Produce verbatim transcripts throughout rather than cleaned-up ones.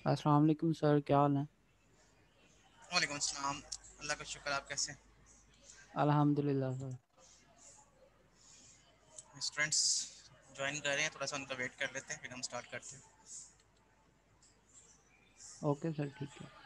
अस्सलाम वालेकुम सर, क्या हाल है? वालेकुम अस्सलाम। अल्लाह का शुक्र। आप कैसे हैं? अल्हम्दुलिल्लाह सर। स्टूडेंट्स ज्वाइन कर रहे हैं, थोड़ा सा उनका वेट कर लेते हैं फिर हम स्टार्ट करते हैं। ओके सर, ठीक है।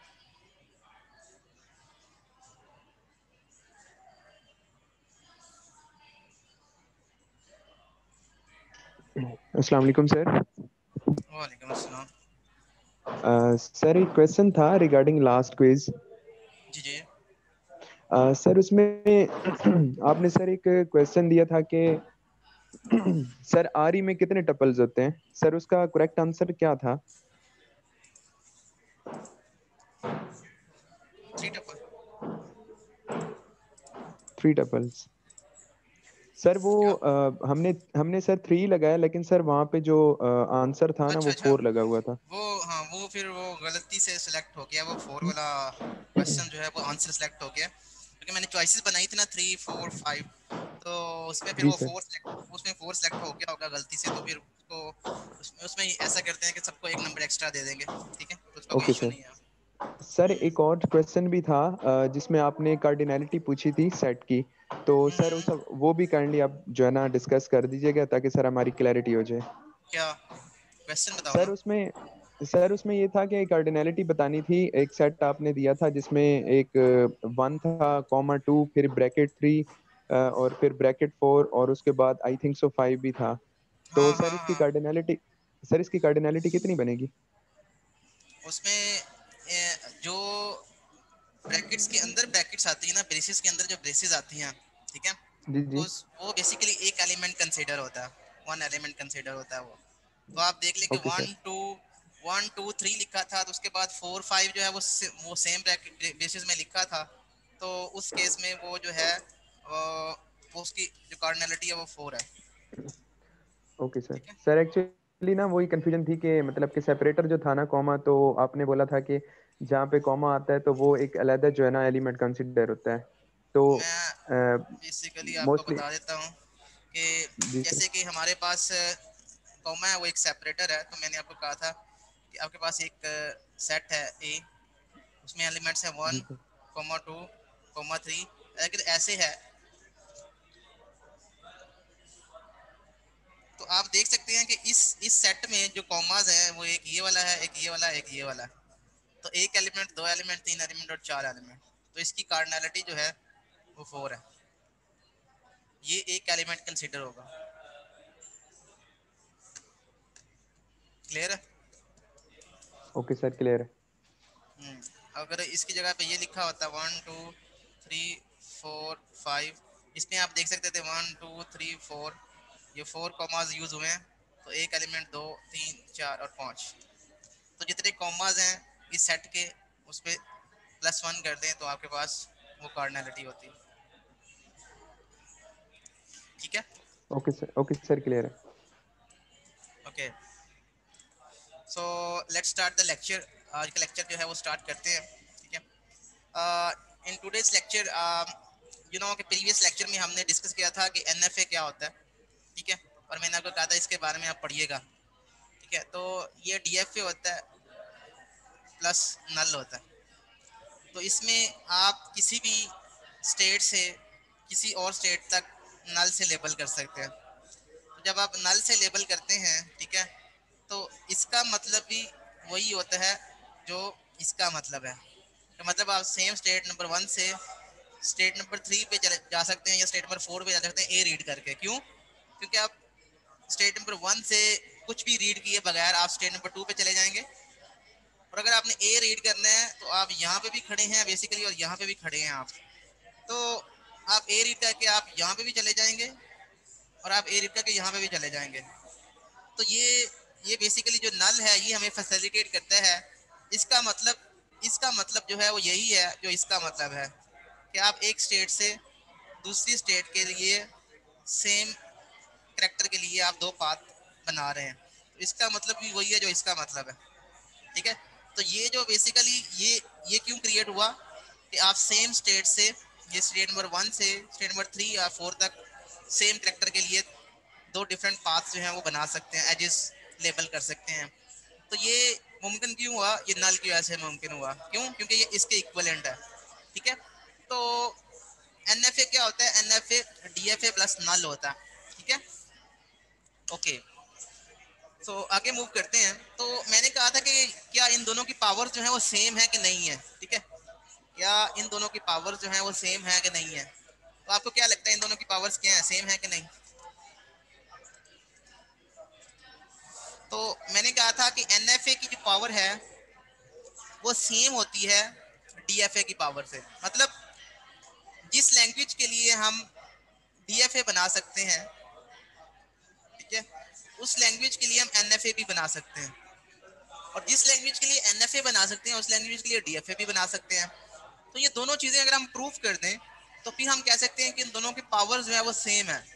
अस्सलाम वालेकुम सर। वालेकुम अस्सलाम। सर एक क्वेश्चन था रिगार्डिंग लास्ट क्विज। जी जी। सर उसमें आपने सर एक क्वेश्चन दिया था कि सर आर ई में कितने टपल्स होते हैं? सर उसका करेक्ट आंसर क्या था? Three tuple. Three tuples. Sir वो क्या? अ, हमने हमने सर थ्री लगाया, लेकिन सर वहाँ पे जो आंसर था ना अच्छा वो अच्छा। फोर लगा हुआ था। वो हाँ, वो फिर वो गलती से सिलेक्ट हो गया, वो फोर वाला क्वेश्चन जो है वो आंसर सेलेक्ट हो गया, क्योंकि मैंने चॉइसेस बनाई थी ना, थ्री फोर फाइव। तो उसमें फिर जी वो सर। फोर सेलेक्ट उसमें फोर सेलेक्ट हो गया होगा गलती से, तो फिर उसको उसमें उसमें ही ऐसा करते हैं कि सबको एक नंबर एक्स्ट्रा दे देंगे। ठीक है, तो उसका कोई ओके इशू सर। नहीं है। सर एक और क्वेश्चन भी था अ, जिसमें आपने कार्डिनैलिटी पूछी थी सेट की। तो हम्म सर हम्म। उस वो भी काइंडली आप जो है ना डिस्कस कर दीजिएगा, ताकि सर हमारी क्लैरिटी हो जाए। क्या क्वेश्चन बताओ सर ना। उसमें सर उसमें ये था कि कार्डिनैलिटी बतानी थी। एक सेट आपने दिया था जिसमें एक वन था, कॉमा टू, फिर ब्रैकेट थ्री, और फिर ब्रैकेट फोर, और उसके बाद आई थिंक सो फाइव भी था। तो हाँ सर हाँ इसकी हाँ। कार्डिनैलिटी सर इसकी कार्डिनैलिटी कितनी बनेगी? उसमें ए, जो ब्रैकेट्स के अंदर ब्रैकेट्स आती है ना, ब्रेसेस के अंदर जो ब्रेसेस आती हैं, ठीक है, जी तो जी। उस- वो बेसिकली एक एलिमेंट कंसीडर होता है, वन एलिमेंट कंसीडर होता है वो। तो आप देख लें कि okay sir. One two one two three लिखा था, तो उसके बाद फोर फाइव जो है वो से, वो सेम ब्रैकेट बेसिस में लिखा था। तो उस केस में वो जो है वो, वो उसकी जो कार्डिनैलिटी है वो फोर है। Okay sir. ठीक है। सर एक्चुअली ना वही कंफ्यूजन थी कि मतलब कि सेपरेटर जो था ना कॉमा, तो आपने बोला था कि जहाँ पे कॉमा आता है तो वो एक अलग जो है ना एलिमेंट कंसिडर होता है। तो मैं बेसिकली आपको मोस्टली। बता देता हूँ कि जी सर। जैसे कि हमारे पास कॉमा है, वो एक सेपरेटर है। तो मैंने आपको कहा था कि आपके पास एक सेट है ए, उसमें एलिमेंट्स है जी one sir. Comma two comma three. अगर ऐसे है तो आप देख सकते हैं कि इस इस सेट में जो कॉमाज हैं वो एक ये वाला है, एक ये वाला है, एक ये वाला है। तो एक एलिमेंट, दो एलिमेंट, तीन एलिमेंट और चार एलिमेंट, तो इसकी कार्डिनैलिटी जो है वो फोर है। ये एक एलिमेंट कंसीडर होगा। क्लियर है? ओके सर, क्लियर है। हम्म, अगर इसकी जगह पे ये लिखा होता one two three four five, इसमें आप देख सकते थे वन टू थ्री फोर, ये फोर कॉमाज यूज हुए हैं। तो एक एलिमेंट, दो, तीन, चार और पाँच, तो जितने कॉमाज हैं इस सेट के, उस पर प्लस वन कर दें तो आपके पास वो कार्डिनैलिटी होती है। ठीक है। Okay sir. Okay sir, clear है। Okay, so let's start the lecture. आज का लेक्चर जो है वो स्टार्ट करते हैं। ठीक है। In today's lecture, you know कि प्रीवियस लेक्चर में हमने डिस्कस किया था कि एनएफए क्या होता है। ठीक है, और मैंने आपको कहा था इसके बारे में आप पढ़िएगा। ठीक है, तो ये डीएफए होता है प्लस नल होता है। तो इसमें आप किसी भी स्टेट से किसी और स्टेट तक नल से लेबल कर सकते हैं। तो जब आप नल से लेबल करते हैं, ठीक है, तो इसका मतलब भी वही होता है जो इसका मतलब है। तो मतलब आप सेम स्टेट नंबर वन से स्टेट नंबर थ्री पे चले जा सकते हैं, या स्टेट नंबर फोर पे जा सकते हैं ए रीड करके। क्यों? क्योंकि आप स्टेट नंबर वन से कुछ भी रीड किए बगैर आप स्टेट नंबर टू पे चले जाएंगे। और अगर आपने ए रीड करना है तो आप यहाँ पे भी खड़े हैं बेसिकली, और यहाँ पे भी खड़े हैं आप। तो आप ए रीड करके आप यहाँ पे भी चले जाएंगे, और आप ए रीड करके यहाँ पे भी चले जाएंगे। तो ये ये बेसिकली जो नल है ये हमें फैसिलिटेट करता है। इसका मतलब इसका मतलब जो है वो यही है जो इसका मतलब है, कि आप एक स्टेट से दूसरी स्टेट के लिए सेम करेक्टर के लिए आप दो पाथ बना रहे हैं। तो इसका मतलब भी वही है जो इसका मतलब है। ठीक है, तो ये जो बेसिकली ये ये क्यों क्रिएट हुआ कि आप सेम स्टेट से, ये स्टेट नंबर वन से स्टेट नंबर थ्री या फोर तक सेम करेक्टर के लिए दो डिफरेंट पाथ्स जो हैं वो बना सकते हैं, एजेस लेबल कर सकते हैं। तो ये मुमकिन क्यों हुआ? ये नल की वजह से मुमकिन हुआ। क्यों? क्योंकि ये इसके इक्विवेलेंट है। ठीक है, तो एन एफ ए क्या होता है? N F A D F A plus null होता है। ठीक है, ओके। सो so, आगे मूव करते हैं। तो मैंने कहा था कि क्या इन दोनों की पावर जो है वो सेम है कि नहीं है। ठीक है, क्या इन दोनों की पावर जो है वो सेम है कि नहीं है? तो आपको क्या लगता है इन दोनों की पावर्स क्या है, सेम है कि नहीं? तो मैंने कहा था कि एन एफ ए की जो पावर है वो सेम होती है डी एफ ए की पावर से। मतलब जिस लैंग्वेज के लिए हम डी एफ ए बना सकते हैं, ठीक है, उस लैंग्वेज के लिए हम एन एफ ए भी बना सकते हैं, और जिस लैंग्वेज के लिए एन एफ ए बना सकते हैं उस लैंग्वेज के लिए डी एफ ए भी बना सकते हैं। तो ये दोनों चीजें अगर हम प्रूफ कर दें तो फिर हम कह सकते हैं कि इन दोनों की पावर जो है वो सेम है।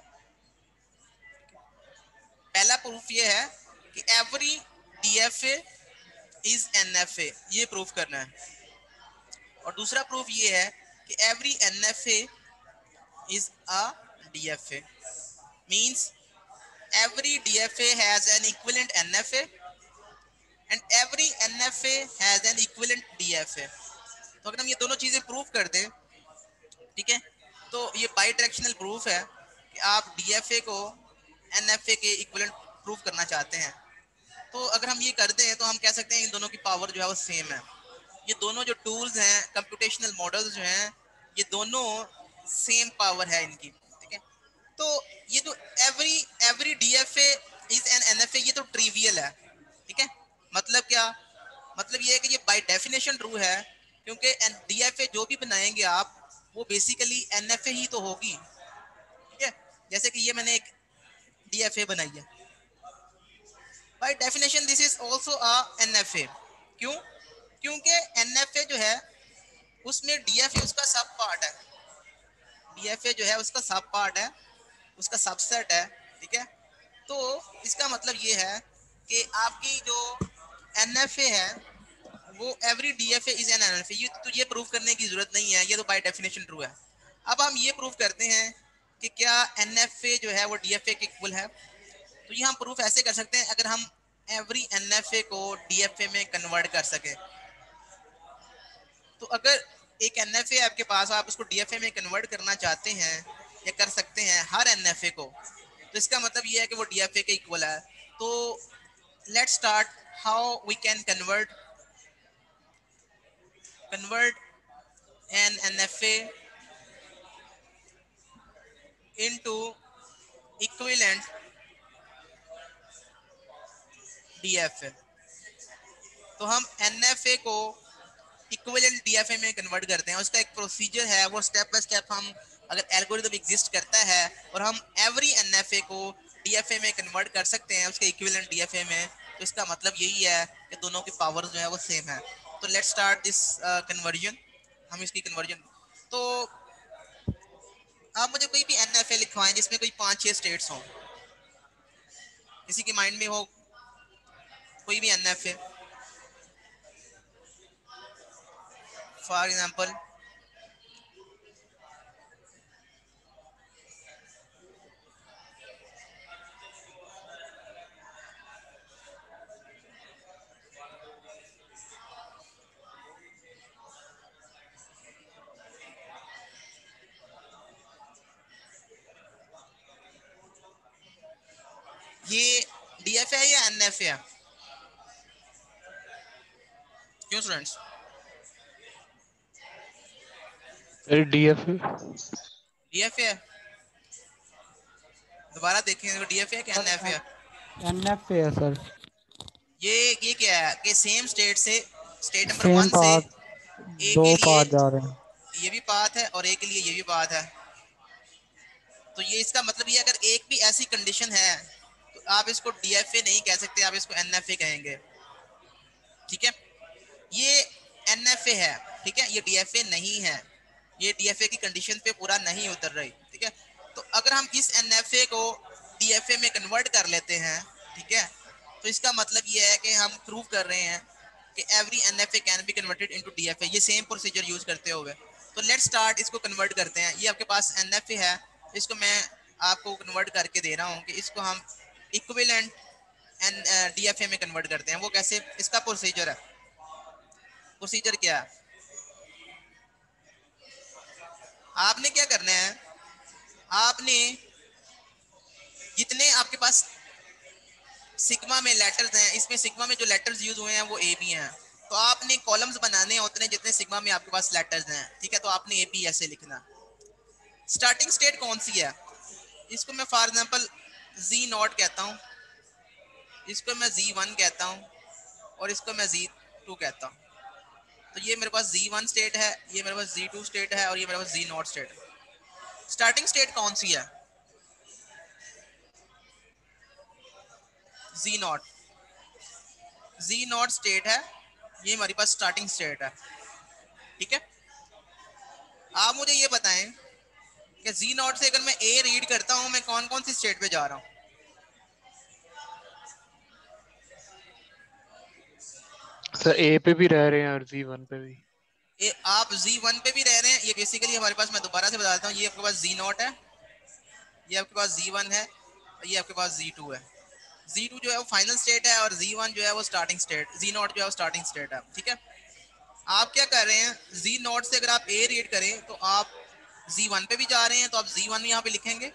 पहला प्रूफ ये है कि every D F A is N F A, ये प्रूफ करना है। और दूसरा प्रूफ ये है कि every N F A is a D F A, means every D F A has an equivalent N F A and every N F A has an equivalent D F A। तो अगर हम ये दोनों चीजें prove कर दें, ठीक है, तो ये बाई डायरेक्शनल प्रूफ है कि आप D F A को N F A के इक्विवेलेंट प्रूव करना चाहते हैं। तो अगर हम ये कर दें तो हम कह सकते हैं इन दोनों की पावर जो है वो सेम है। ये दोनों जो टूल्स हैं, कंप्यूटेशनल मॉडल्स जो हैं, ये दोनों सेम पावर है इनकी। ठीक है, तो ये जो every every DFA is an NFA, ये तो ट्रिवियल है। ठीक है, मतलब क्या? मतलब ये है कि ये बाय डेफिनेशन ट्रू है, क्योंकि डीएफए जो भी बनाएंगे आप वो बेसिकली एनएफए ही तो होगी। ठीक है, जैसे कि ये मैंने एक डीएफए बनाई है, by definition this is also a NFA. क्यों? क्योंकि एनएफए जो है उसमें डीएफए उसका सब पार्ट है, डीएफए जो है उसका सब पार्ट है, उसका सबसेट है। ठीक है, तो इसका मतलब ये है कि आपकी जो एनएफए है वो every DFA is an NFA, ये तो ये प्रूव करने की जरूरत नहीं है, ये तो बाय डेफिनेशन ट्रू है। अब हम ये प्रूव करते हैं कि क्या एनएफए जो है वो डीएफए के इक्वल है। तो ये हम प्रूफ ऐसे कर सकते हैं अगर हम एवरी एनएफए को डीएफए में कन्वर्ट कर सके। तो अगर एक एनएफए आपके पास, आप उसको डीएफए में कन्वर्ट करना चाहते हैं या कर सकते हैं हर एनएफए को, तो इसका मतलब ये है कि वो डीएफए के इक्वल है। तो let's start how we can convert convert an NFA into equivalent DFA. तो हम एनएफए को इक्विवेलेंट डीएफए में कन्वर्ट करते हैं, उसका एक प्रोसीजर है, वो स्टेप बाय स्टेप हम, अगर एल्गोरिथम एग्जिस्ट करता है और हम एवरी एनएफए को डीएफए में कन्वर्ट कर सकते हैं उसके इक्विवेलेंट डीएफए में, तो इसका मतलब यही है कि दोनों की पावर जो है वो सेम है। तो लेट्स स्टार्ट दिस कन्वर्जन। हम इसकी कन्वर्जन, तो आप मुझे कोई भी एनएफए लिखवाएं जिसमें कोई पांच छह स्टेट्स हों, किसी के माइंड में हो कोई भी एनएफए, फॉर एग्जांपल ये डीएफए है या एनएफए है? क्यों स्टूडेंट्स? डीएफए डीएफए है, दोबारा देखें तो डीएफए है कि सर एनएफए है? एन एफ ए है सर। ये ये क्या है कि सेम स्टेट से, स्टेट नंबर सेम वन से पाथ, ए दो के लिए पाथ जा रहे हैं। ये भी पाथ है और ए के लिए ये भी पाथ है। तो ये इसका मतलब ये, अगर एक भी ऐसी कंडीशन है तो आप इसको डीएफए नहीं कह सकते, आप इसको एनएफए कहेंगे। ठीक है, ये एनएफए है, ठीक है, ये डीएफए नहीं है, ये डीएफए की कंडीशन पे पूरा नहीं उतर रही। ठीक है, तो अगर हम इस एनएफए को डीएफए में कन्वर्ट कर लेते हैं, ठीक है, तो इसका मतलब ये है कि हम प्रूव कर रहे हैं कि every NFA can be converted into DFA, ये सेम प्रोसीजर यूज करते हुए। तो लेट्स स्टार्ट, इसको कन्वर्ट करते हैं। ये आपके पास एनएफए है, इसको मैं आपको कन्वर्ट करके दे रहा हूँ कि इसको हम इक्विवेलेंट एन डीएफए में कन्वर्ट करते हैं। वो कैसे, इसका प्रोसीजर है, प्रोसीजर क्या है, आपने क्या करना है, आपने जितने आपके पास सिग्मा में लेटर्स हैं, इसमें सिग्मा में जो लेटर्स यूज हुए हैं वो ए बी हैं, तो आपने कॉलम्स बनाने हैं उतने जितने सिग्मा में आपके पास लेटर्स हैं, ठीक है। तो आपने ए बी ऐसे लिखना। स्टार्टिंग स्टेट कौन सी है, इसको मैं फॉर एग्जांपल जी नॉट कहता हूँ, इसको मैं जी वन कहता हूँ और इसको मैं जी टू कहता हूँ। तो ये मेरे पास जी वन स्टेट है, ये मेरे पास जी टू स्टेट है और ये मेरे पास जी नॉट स्टेट है। स्टार्टिंग स्टेट कौन सी है, G naught, G naught state है, ये हमारे पास स्टार्टिंग स्टेट है, ठीक है। आप मुझे ये बताएं कि जी नॉट से अगर मैं ए रीड करता हूं मैं कौन कौन सी स्टेट पे जा रहा हूं। सर ए पे भी रह रहे हैं और जी वन पे भी। ए, आप जी वन पे भी रह रहे हैं, ये बेसिकली हमारे पास, मैं दोबारा से बताता हूँ, ये आपके पास जी नॉट है, ये आपके पास जी वन है, ये आपके पास जी टू है। जी टू जो है वो फाइनल स्टेट है और जी वन जो है वो स्टार्टिंग स्टेट, जी नॉट जो है वो स्टार्टिंग स्टेट है, ठीक है। आप क्या कर रहे हैं, जी नॉट से अगर आप ए रीड करें तो आप जी वन पे भी जा रहे हैं, तो आप जी वन यहाँ पे लिखेंगे।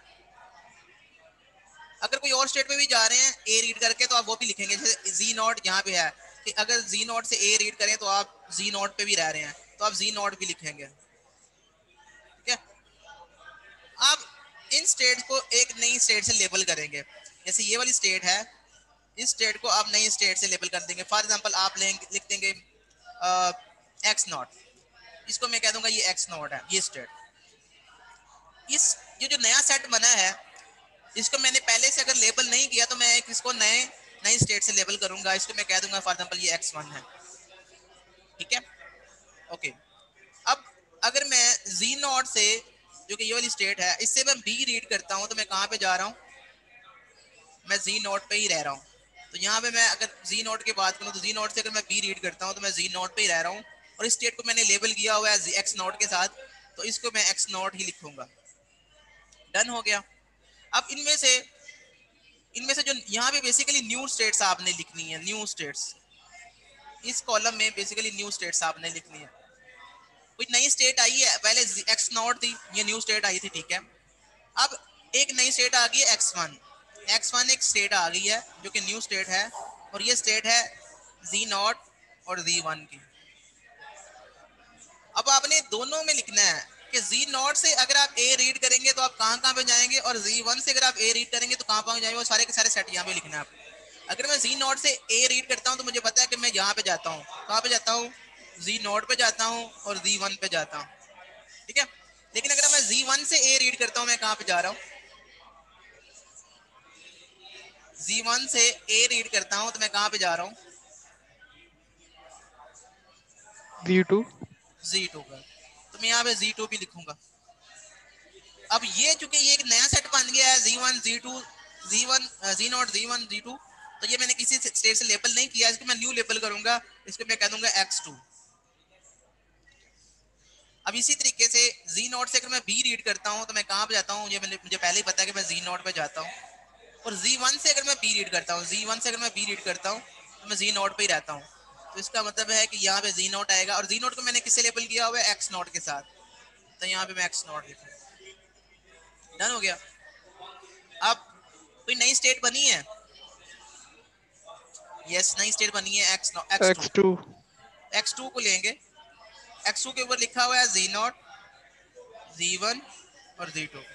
अगर कोई और स्टेट पे भी जा रहे हैं ए रीड करके तो आप वो भी लिखेंगे, जैसे जी नॉट यहाँ पे है कि अगर जी नॉट से ए रीड करें तो आप जी नॉट पे भी रह रहे हैं तो आप जी नॉट भी लिखेंगे, ठीक है। आप इन स्टेट को एक नई स्टेट से लेबल करेंगे, जैसे ये वाली स्टेट है, इस स्टेट को आप नई स्टेट से लेबल कर देंगे। फॉर एग्जांपल आप लिख देंगे एक्स नॉट, इसको मैं कह दूंगा ये एक्स नॉट है, ये स्टेट। इस ये जो नया सेट बना है इसको मैंने पहले से अगर लेबल नहीं किया तो मैं एक इसको नए नई स्टेट से लेबल करूंगा, इसको मैं कह दूंगा फॉर एग्जांपल ये एक्स वन है, ठीक है। ओके, अब अगर मैं जी नॉट से, जो कि ये वाली स्टेट है, इससे मैं बी रीड करता हूं तो मैं कहां पे जा रहा हूं, मैं जी नॉट पे ही रह रहा हूं। तो यहाँ पे मैं अगर जी नॉट की बात करूं तो जी नॉट से अगर मैं बी रीड करता हूं तो मैं जी नॉट पे ही रह रहा हूं और इस स्टेट को मैंने लेबल किया हुआ है एक्स नॉट के साथ, तो इसको मैं एक्स नॉट ही लिखूंगा। डन हो गया। अब इनमें से इनमें से जो यहाँ पे बेसिकली न्यू स्टेट्स आपने लिखनी है, न्यू स्टेट्स, इस कॉलम में बेसिकली न्यू स्टेट्स आपने लिखनी है। कोई नई स्टेट आई है, पहले एक्स नॉट थी, ये न्यू स्टेट आई थी, ठीक है। अब एक नई स्टेट आ गई है एक्स वन, एक्स वन एक स्टेट आ गई है जो कि न्यू स्टेट है और ये स्टेट है जी नॉट और जी वन की। अब आपने दोनों में लिखना है कि जी नॉट से अगर आप ए रीड करेंगे तो आप कहाँ कहाँ पे जाएंगे और जी वन से अगर आप ए रीड करेंगे तो कहाँ कहाँ जाएंगे, वो सारे के सारे सेट यहाँ पे लिखना है आपको। अगर मैं जी नॉट से ए रीड करता हूँ तो मुझे पता है कि मैं यहाँ पे जाता हूँ, कहाँ पे जाता हूँ, जी नॉट पे जाता हूँ और जी वन पे जाता हूँ, ठीक है। लेकिन अगर मैं जी वन से ए रीड करता हूँ मैं कहाँ पे जा रहा हूँ, जी वन से ए रीड करता हूँ तो मैं कहाँ पे जा रहा हूँ, जी टू। जी टू पर, तो मैं यहाँ पे जी टू भी लिखूंगा। अब ये चूंकि ये एक नया सेट बन गया है जी one G two G one G naught G one G two, तो ये मैंने किसी स्टेट से लेबल नहीं किया, इसको मैं न्यू लेबल करूंगा, इसको मैं कह दूंगा एक्स टू। अब इसी तरीके से जी नॉट से अगर मैं बी रीड करता हूँ तो मैं कहाँ पे जाता हूँ, ये मैंने मुझे पहले ही पता है कि मैं जी नॉट पे जाता हूँ। और जी वन से अगर मैं बी रीड करता हूँ, जी वन से अगर मैं बी रीड करता हूँ तो मैं जी नॉट पे ही रहता हूँ। तो इसका मतलब है कि यहाँ पे जी नॉट आएगा और जी नॉट को मैंने किससे लेबल किया हुआ है, एक्स नॉट के साथ, तो यहाँ पे मैं एक्स नॉट लिखूँ। डन हो गया। अब कोई नई स्टेट बनी है, यस नई स्टेट बनी है X x two. X two. X two को लेंगे, एक्स टू के ऊपर लिखा हुआ है जी नॉट जी वन और जी टू।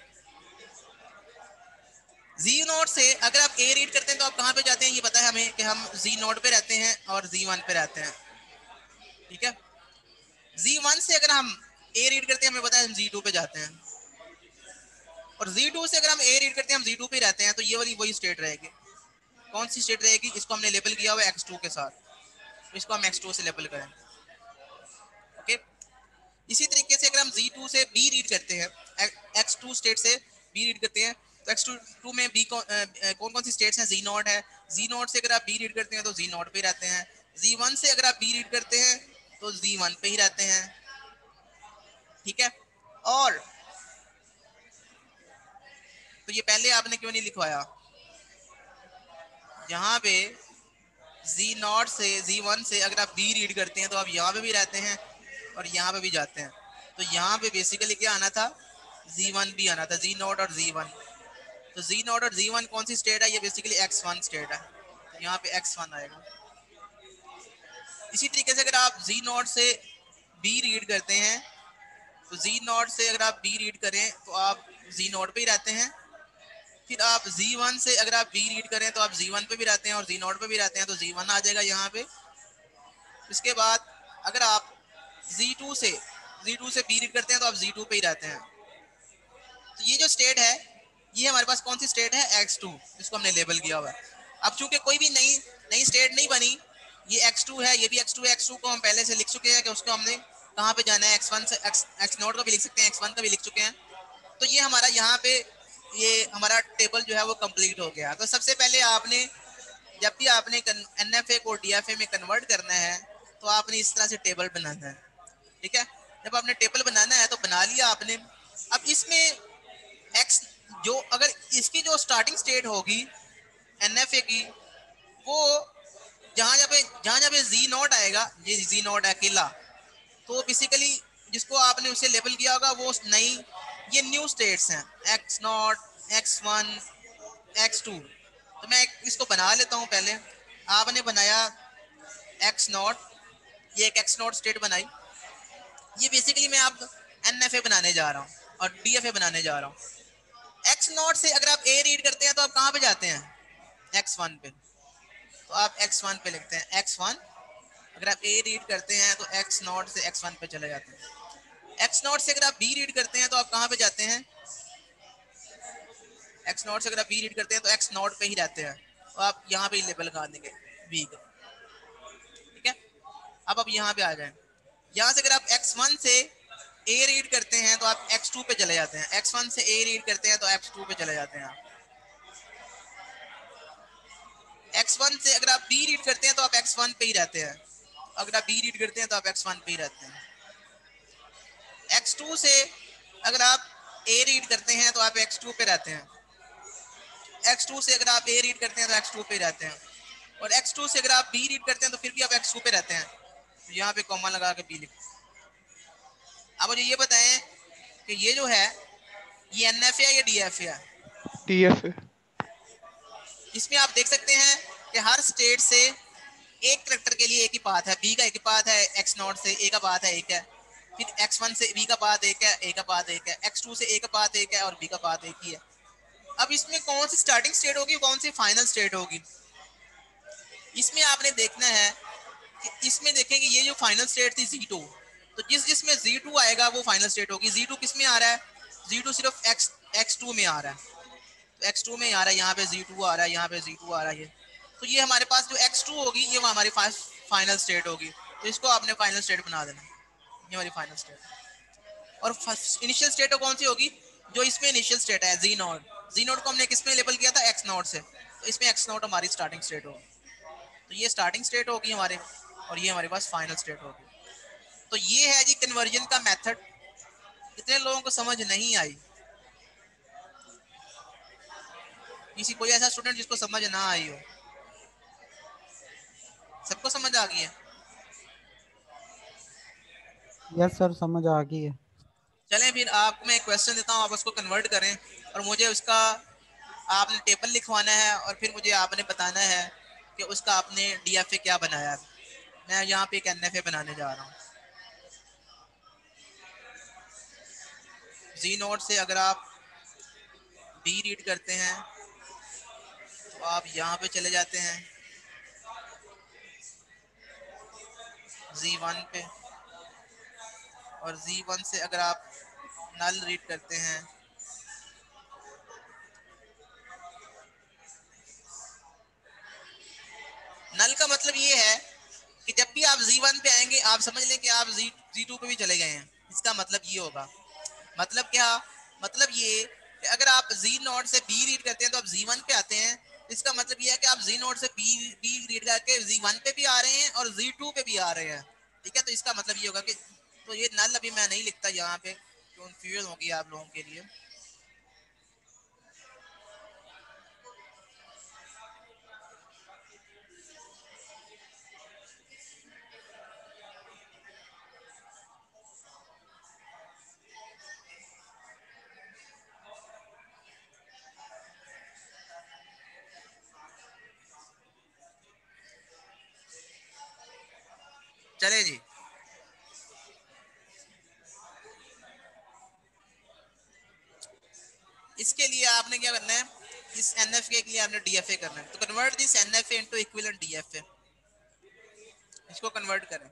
जी नॉट से अगर आप ए रीड करते हैं तो आप कहाँ पे जाते हैं, ये पता है हमें कि हम जी नॉट पे रहते हैं और जी वन पे रहते हैं, ठीक है। जी वन से अगर हम ए रीड करते हैं हमें पता है हम जी टू पे जाते हैं और जी टू से अगर हम ए रीड करते हैं हम जी टू पे रहते हैं, तो ये वाली वही स्टेट रहेगी। कौन सी स्टेट रहेगी, इसको हमने लेबल किया हुआ है एक्स टू के साथ, तो इसको हम एक्स टू से लेबल करेंगे, ओके। इसी तरीके से अगर हम जी टू से बी रीड करते हैं, एक्स टू स्टेट से बी रीड करते हैं, तो एक्स टू में बी कौन कौन कौन सी स्टेट्स हैं, जी नॉट है, जी नॉट से अगर आप बी रीड करते हैं तो जी नॉट पे रहते हैं, जी वन से अगर आप बी रीड करते हैं तो जी वन पे ही रहते हैं, ठीक है। और तो ये पहले आपने क्यों नहीं लिखवाया, यहाँ पे जी नॉट से जी वन से अगर आप बी रीड करते हैं तो आप यहाँ पे भी रहते हैं और यहाँ पे भी जाते हैं। तो यहाँ पे बेसिकली क्या आना था, जी वन भी आना था, जी नॉट और जी वन। तो जी नॉट और जी वन कौन सी स्टेट है, ये बेसिकली एक्स वन स्टेट है, तो यहाँ पे एक्स वन आएगा। इसी तरीके से अगर आप जी नॉट से बी रीड करते हैं तो जी नॉट से अगर आप बी रीड करें तो आप जी नॉट पे ही रहते हैं। फिर आप जी वन से अगर आप बी रीड करें तो आप जी वन पे भी रहते हैं और जी नॉट पे भी रहते हैं, तो जी वन आ जाएगा यहाँ पे। इसके बाद अगर आप जी टू से जी टू से बी रीड करते हैं तो आप जी टू पे ही रहते हैं। तो ये जो स्टेट है ये हमारे पास कौन सी स्टेट है, एक्स टू, इसको हमने लेबल किया हुआ है। अब चूंकि कोई भी नई नई स्टेट नहीं बनी, ये एक्स टू है, ये भी एक्स टू है, एक्स टू को हम पहले से लिख चुके हैं कि उसको हमने कहाँ पे जाना है, एक्स वन से एक्स एक्स नॉट का भी लिख सकते हैं, एक्स वन का भी लिख चुके हैं। तो ये हमारा यहाँ पे ये हमारा टेबल जो है वो कंप्लीट हो गया। तो सबसे पहले आपने जब भी आपने एन एफ ए को डी एफ ए में कन्वर्ट करना है तो आपने इस तरह से टेबल बनाना है, ठीक है। जब आपने टेबल बनाना है तो बना लिया आपने। अब इसमें एक्स जो अगर इसकी जो स्टार्टिंग स्टेट होगी एन एफ ए की, वो जहाँ जहाँ पे जहाँ जहाँ पे जी नॉट आएगा, ये जी नॉट है अकेला, तो बेसिकली जिसको आपने उसे लेबल किया होगा वो नई ये न्यू स्टेट्स हैं, X naught X one X two. तो मैं इसको बना लेता हूँ पहले। आपने बनाया एक्स नॉट, ये एक एक्स नॉट स्टेट बनाई। ये बेसिकली मैं आप एन एफ ए बनाने जा रहा हूँ और डी एफ ए बनाने जा रहा हूँ। एक्स नॉट से अगर आप ए रीड करते हैं तो आप कहाँ पे जाते हैं, एक्स वन पे, तो आप एक्स वन पे लिखते हैं एक्स वन। अगर आप ए रीड करते हैं तो एक्स नॉट से एक्स वन पे चले जाते हैं। एक्स नॉट से अगर आप बी रीड करते हैं तो आप कहाँ पे जाते हैं, एक्स नॉट से अगर आप बी रीड करते हैं तो एक्स नॉट पे ही रहते हैं, तो आप यहाँ पे ही लेबल लगा देंगे बी का, ठीक है। अब आप यहाँ पे आ जाए, यहाँ से अगर आप एक्स वन से ए रीड करते हैं तो आप एक्स टू पे चले जाते हैं, एक्स वन से ए रीड करते हैं तो एक्स टू पे चले जाते हैं आप। एक्स वन से अगर आप बी रीड करते हैं तो आप एक्स वन पे ही रहते हैं, अगर आप बी रीड करते हैं तो आप एक्स वन पे ही रहते हैं। एक्स टू से अगर आप ए रीड करते हैं तो आप एक्स टू पे रहते हैं, एक्स टू से अगर आप ए रीड करते हैं तो एक्स टू पे रहते हैं, और एक्स टू से अगर आप बी रीड करते हैं तो फिर भी आप एक्स टू पे रहते हैं, तो यहाँ पे कॉमा लगा के बी लिखो। अब मुझे ये बताएं कि ये जो है ये एन एफ ए है या डी एफ ए है, डी एफ ए। इसमें आप देख सकते हैं कि हर स्टेट से एक करेक्टर के लिए एक ही पाथ है, बी का एक ही पाथ है, एक्स नॉट से ए का पाथ है एक है, फिर एक्स वन से बी का पाथ एक है, ए का पाथ एक है, एक्स टू से ए का पाथ एक है और बी का पाथ एक ही है। अब इसमें कौन सी स्टार्टिंग स्टेट होगी, कौन सी फाइनल स्टेट होगी, इसमें आपने देखना है कि इसमें देखेंगे ये जो फाइनल स्टेट थी जी टू, तो जिस जिसमें जी टू आएगा वो फाइनल स्टेट होगी। जी टू किस में आ रहा है, जी टू सिर्फ एक्स एक्स टू में आ रहा है, तो एक्स टू में आ रहा है, यहाँ पे जी टू आ रहा है, यहाँ पे जी टू आ रहा है। ये तो ये हमारे पास जो एक्स टू होगी ये हमारी फाइनल स्टेट होगी, तो इसको आपने फाइनल स्टेट बना देना, ये हमारी फाइनल स्टेट। और इनिशियल स्टेट कौन सी होगी, जो इसमें इनिशियल स्टेट है जी नॉट, जी नॉट को हमने किस में लेबल किया था, एक्स नॉट से, तो इसमें एक्स नॉट हमारी स्टार्टिंग स्टेट होगी। तो ये स्टार्टिंग स्टेट होगी हमारे, और ये हमारे पास फाइनल स्टेट होगी। तो ये है जी कन्वर्जन का मेथड। कितने लोगों को समझ नहीं आई, किसी कोई ऐसा स्टूडेंट जिसको समझ ना आई हो, सबको समझ आ गई है? यस सर, समझ आ गई है। चलें फिर आपको मैं एक क्वेश्चन देता हूँ, आप उसको कन्वर्ट करें और मुझे उसका आपने टेबल लिखवाना है और फिर मुझे आपने बताना है कि उसका आपने डी एफ ए क्या बनाया है। मैं यहाँ पे एक एन एफ ए बनाने जा रहा हूँ। जी नोट से अगर आप बी रीड करते हैं तो आप यहाँ पे चले जाते हैं जी वन पे, और जी वन से अगर आप नल रीड करते हैं नल का मतलब ये है कि जब भी आप जी वन पे आएंगे आप समझ लें कि आप जी जी टू पे भी चले गए हैं। इसका मतलब ये होगा, मतलब क्या, मतलब ये कि अगर आप जी नोट से बी रीड करते हैं तो आप जी वन पे आते हैं, इसका मतलब ये है कि आप जी नोट से बी बी रीड करके जी वन पे भी आ रहे हैं और जी टू पे भी आ रहे हैं, ठीक है। तो इसका मतलब ये होगा कि तो ये नल अभी मैं नहीं लिखता यहाँ पे, कंफ्यूजन होगी आप लोगों के लिए। चले जी। इसके लिए आपने क्या करना है, इस एनएफ के लिए आपने डीएफए करना है, तो convert this NFA into equivalent DFA, इसको कन्वर्ट करें।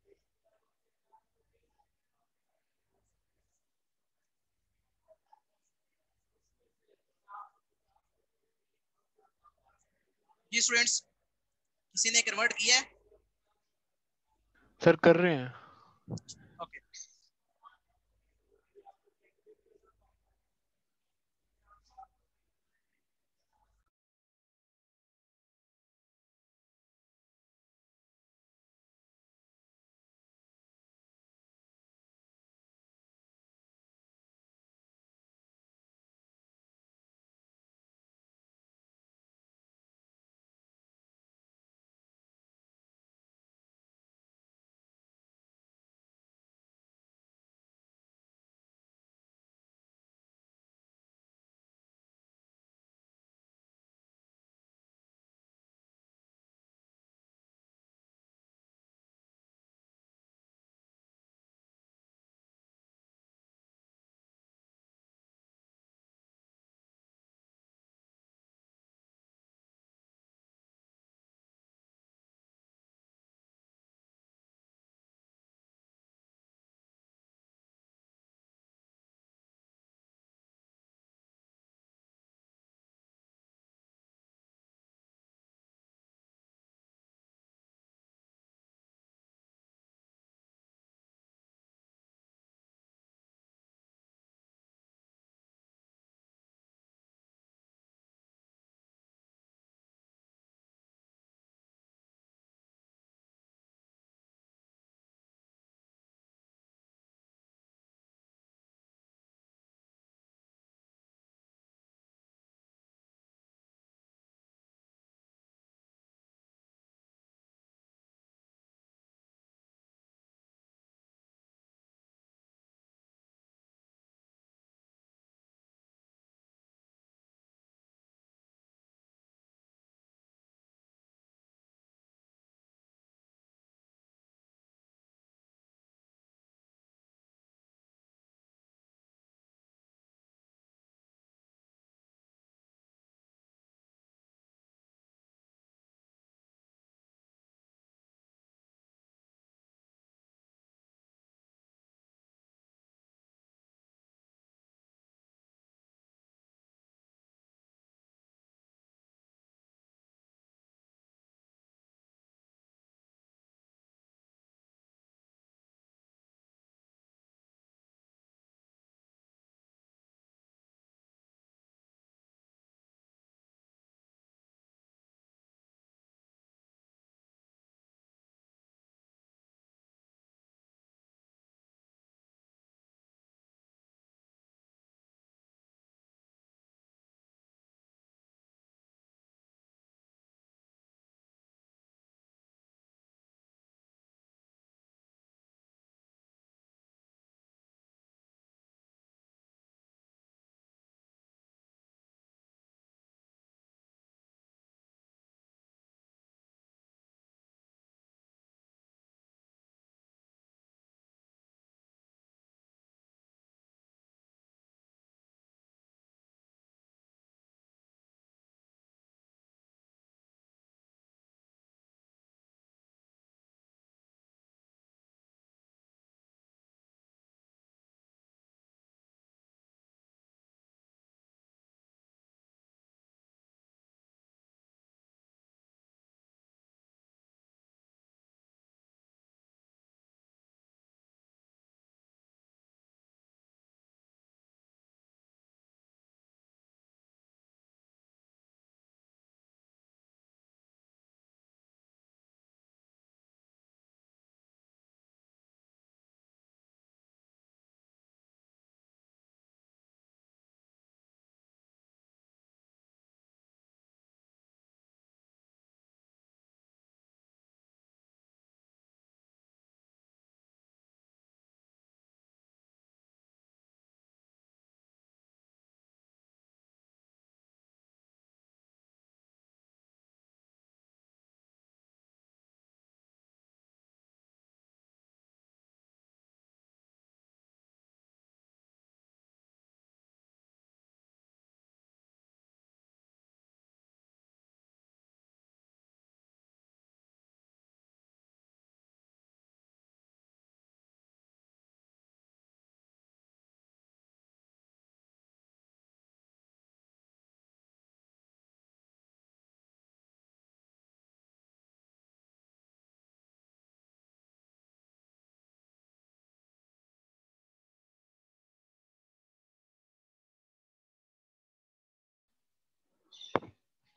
जी स्टूडेंट्स, किसी ने कन्वर्ट किया है? सर कर रहे हैं। ओके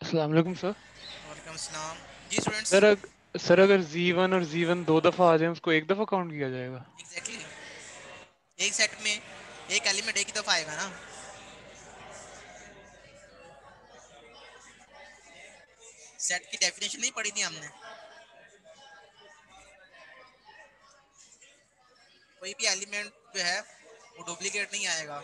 अस्सलाम वालेकुम सर। वालेकुम अस्सलाम। जी स्टूडेंट्स। सर अग, सर अगर जी वन और जी वन दो दफा आ जाए उसको एक दफा काउंट किया जाएगा? एग्जैक्टली, एक सेट में एक एलिमेंट एक ही दफा आएगा ना। सेट की डेफिनेशन नहीं पढ़ी थी हमने? कोई भी एलिमेंट जो है वो डुप्लीकेट नहीं आएगा।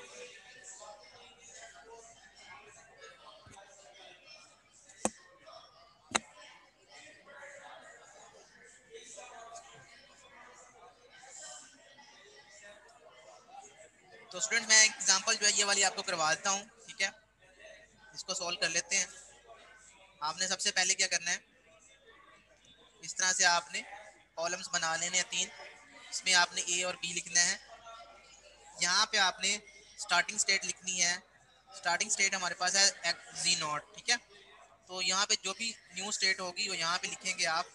तो स्टूडेंट मैं एग्जांपल जो है ये वाली आपको करवा देता हूँ, ठीक है? इसको सॉल्व कर लेते हैं। आपने सबसे पहले क्या करना है, इस तरह से आपने कॉलम्स बना लेने हैं तीन। इसमें आपने ए और बी लिखना है। यहाँ पे आपने स्टार्टिंग स्टेट लिखनी है। स्टार्टिंग स्टेट हमारे पास है जी नॉट, ठीक है? तो यहाँ पे जो भी न्यू स्टेट होगी वो यहाँ पे लिखेंगे आप,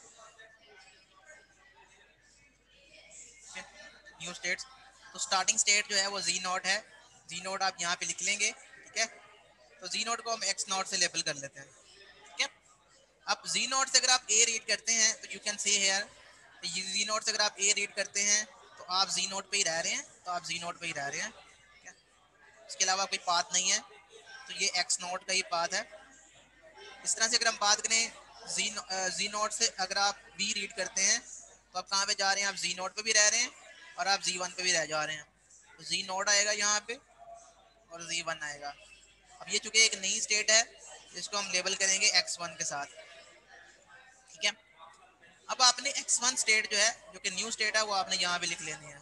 न्यू स्टेट्स। तो स्टार्टिंग स्टेट जो है वो जी नॉट है। जी नॉट आप यहाँ पे लिख लेंगे, ठीक है? तो जी नॉट को हम एक्स नॉट से लेबल कर लेते हैं, ठीक है? अब जी नॉट से अगर आप ए रीड करते हैं तो you can say here, G naught से अगर आप ए रीड करते हैं तो आप जी नॉट पे ही रह रहे हैं, तो आप जी नॉट पे ही रह रहे हैं, ठीक है? इसके अलावा कोई पाथ नहीं है, तो ये एक्स नॉट का ही पाथ है। इस तरह से अगर हम बात करें जी जी नॉट से अगर आप बी रीड करते हैं तो आप कहाँ पे जा रहे हैं, आप जी नॉट पे भी रह रहे हैं और आप जी वन पे भी रह जा रहे हैं। तो जी नॉट आएगा यहाँ पे और जी वन आएगा। अब ये चूंकि एक नई स्टेट है, इसको हम लेबल करेंगे एक्स वन के साथ, ठीक है? अब आपने एक्स वन स्टेट जो है, जो कि न्यू स्टेट है, वो आपने यहाँ पे लिख लेनी है।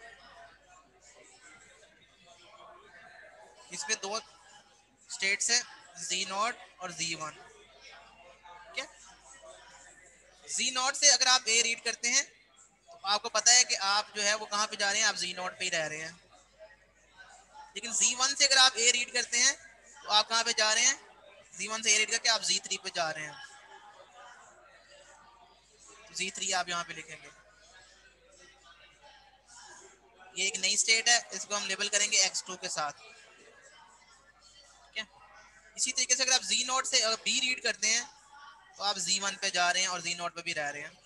इसमें दो स्टेट्स है, जी नॉट और जी वन, ठीक है? जी नॉट से अगर आप ए रीड करते हैं तो आपको पता है कि आप जो है वो कहाँ पे जा रहे हैं, आप जी नॉट पे ही रह रहे हैं। लेकिन जी वन से अगर आप ए रीड करते हैं तो आप कहाँ पे जा रहे हैं, जी वन से ए रीड करके आप जी थ्री पे जा रहे हैं। तो जी थ्री आप यहाँ पे लिखेंगे। ये एक नई स्टेट है, इसको हम लेबल करेंगे एक्स टू के साथ, ठीक है? इसी तरीके से अगर आप जी नॉट से बी रीड करते हैं तो आप जी वन पे जा रहे हैं और जी नॉट पे भी रह रहे हैं।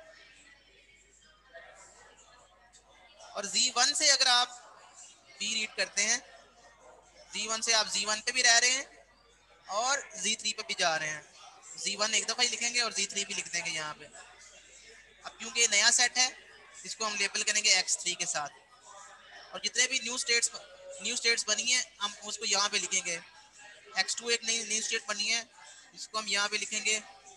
और जी वन से अगर आप बी रीड करते हैं, जी वन से आप जी वन पे भी रह रहे हैं और जी थ्री पे भी जा रहे हैं। जी वन एक दफ़ा ही लिखेंगे और जी थ्री भी लिख देंगे यहाँ पे। अब क्योंकि ये नया सेट है, इसको हम लेबल करेंगे एक्स थ्री के साथ। और जितने भी न्यू स्टेट्स न्यू स्टेट्स बनी है हम उसको यहाँ पे लिखेंगे। एक्स टू एक नई न्यू स्टेट बनी है, इसको हम यहाँ पे लिखेंगे।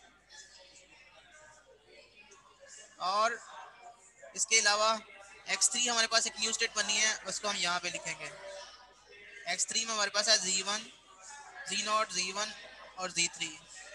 और इसके अलावा एक्स थ्री हमारे पास एक न्यू स्टेट बनी है, उसको हम यहाँ पे लिखेंगे। एक्स थ्री में हमारे पास है जी one, G naught, G one और जी थ्री।